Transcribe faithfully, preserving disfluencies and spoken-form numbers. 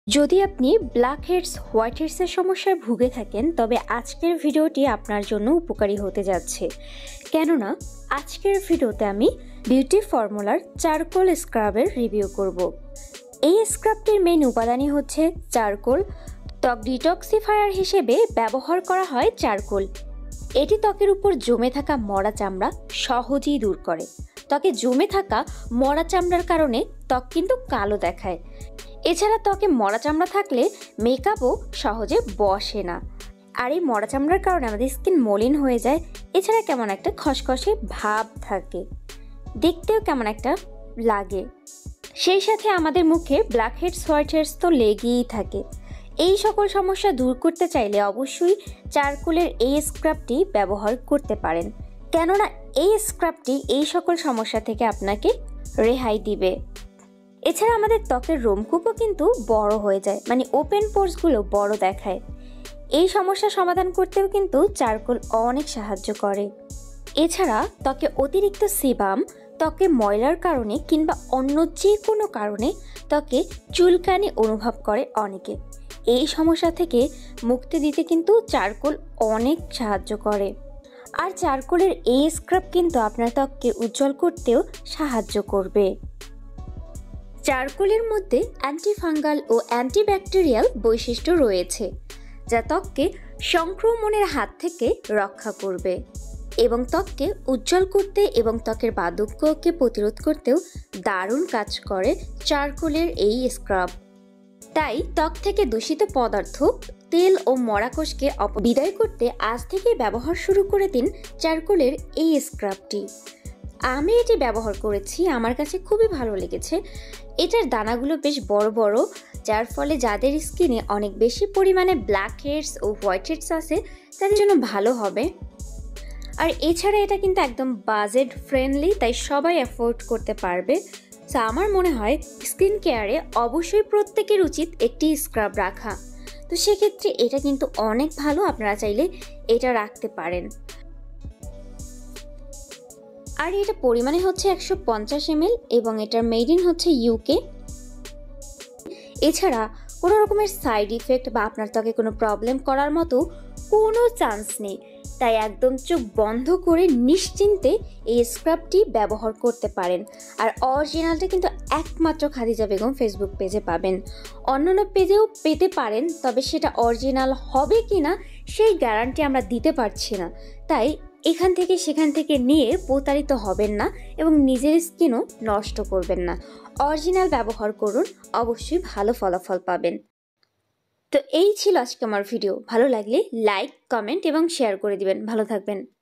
যদি আপনি black heads white হেডসের সমস্যায় ভুগে থাকেন তবে আজকের ভিডিওটি আপনার জন্য উপকারী হতে যাচ্ছে, কেননা আজকের ভিডিওতে আমি বিউটি ফর্মুলার চারকোল স্ক্রাবের রিভিউ করব। এই স্ক্রাবটির মেইন উপাদানই হচ্ছে চারকোল। ত্বক ডিটক্সিফায়ার হিসেবে ব্যবহার করা হয় চারকোল। এটি ত্বকের উপর জমে থাকা মরা চামড়া সহজেই দূর করে। ত্বকে জমে থাকা মরা চামড়ার কারণে ত্বক কিন্তু কালো দেখায়। এছাড়া ত্বকে মরা চামড়া থাকলে মেকআপও সহজে বসে না, আর এই মরা চামড়ার কারণে আমাদের স্কিন মলিন হয়ে যায়। এছাড়া কেমন একটা খসখসে ভাব থাকে, দেখতেও কেমন একটা লাগে। সেই সাথে আমাদের মুখে ব্ল্যাক হেডস হোয়াইট হেডস তো লেগেই থাকে। এই সকল সমস্যা দূর করতে চাইলে অবশ্যই চারকোলের এই স্ক্রাবটি ব্যবহার করতে পারেন, কেননা এই স্ক্রাবটি এই সকল সমস্যা থেকে আপনাকে রেহাই দিবে। এছাড়া আমাদের ত্বকের রোমকূপও কিন্তু বড় হয়ে যায়, মানে ওপেন পোর্সগুলো বড় দেখায়। এই সমস্যা সমাধান করতেও কিন্তু চারকোল অনেক সাহায্য করে। এছাড়া ত্বকে অতিরিক্ত সেবাম, ত্বকে ময়লার কারণে কিংবা অন্য যে কোনো কারণে ত্বকে চুলকানি অনুভব করে অনেকে। এই সমস্যা থেকে মুক্তি দিতে কিন্তু চারকোল অনেক সাহায্য করে। আর চারকোলের এই স্ক্রাব কিন্তু আপনার ত্বককে উজ্জ্বল করতেও সাহায্য করবে। চারকোলের মধ্যে অ্যান্টিফাঙ্গাল ও অ্যান্টিব্যাকটেরিয়াল বৈশিষ্ট্য রয়েছে, যা ত্বককে সংক্রমণের হাত থেকে রক্ষা করবে এবং ত্বককে উজ্জ্বল করতে এবং ত্বকের বার্ধক্যকে প্রতিরোধ করতেও দারুণ কাজ করে চারকোলের এই স্ক্রাব। তাই ত্বক থেকে দূষিত পদার্থ, তেল ও মরাকোষকে বিদায় করতে আজ থেকেই ব্যবহার শুরু করে দিন চারকোলের এই স্ক্রাবটি। আমি এটি ব্যবহার করেছি, আমার কাছে খুবই ভালো লেগেছে। এটার দানাগুলো বেশ বড় বড়, যার ফলে যাদের স্কিনে অনেক বেশি পরিমাণে ব্ল্যাক হেডস ও হোয়াইট হেডস আছে তাদের জন্য ভালো হবে। আর এছাড়া এটা কিন্তু একদম বাজেট ফ্রেন্ডলি, তাই সবাই অ্যাফোর্ড করতে পারবে। তো আমার মনে হয় স্কিন কেয়ারে অবশ্যই প্রত্যেকের উচিত একটি স্ক্রাব রাখা। তো সেক্ষেত্রে এটা কিন্তু অনেক ভালো, আপনারা চাইলে এটা রাখতে পারেন। আর এটা পরিমাণে হচ্ছে একশো পঞ্চাশ এম এল এবং এটার মেড ইন হচ্ছে ইউকে। এছাড়া কোনো রকমের সাইড ইফেক্ট বা আপনার ত্বকে কোনো প্রবলেম করার মতো কোনো চান্স নেই, তাই একদম চোখ বন্ধ করে নিশ্চিন্তে এই স্ক্রাবটি ব্যবহার করতে পারেন। আর অরিজিনালটা কিন্তু একমাত্র খাদিজা বেগম ফেসবুক পেজে পাবেন, অন্যান্য পেজেও পেতে পারেন, তবে সেটা অরিজিনাল হবে কি না সেই গ্যারান্টি আমরা দিতে পারছি না। তাই এখান থেকে সেখান থেকে নিয়ে প্রতারিত হবেন না এবং নিজের স্কিনও নষ্ট করবেন না। অরিজিনাল ব্যবহার করুন, অবশ্যই ভালো ফলাফল পাবেন। তো এই ছিল আজকে আমার ভিডিও। ভালো লাগলে লাইক, কমেন্ট এবং শেয়ার করে দিবেন। ভালো থাকবেন।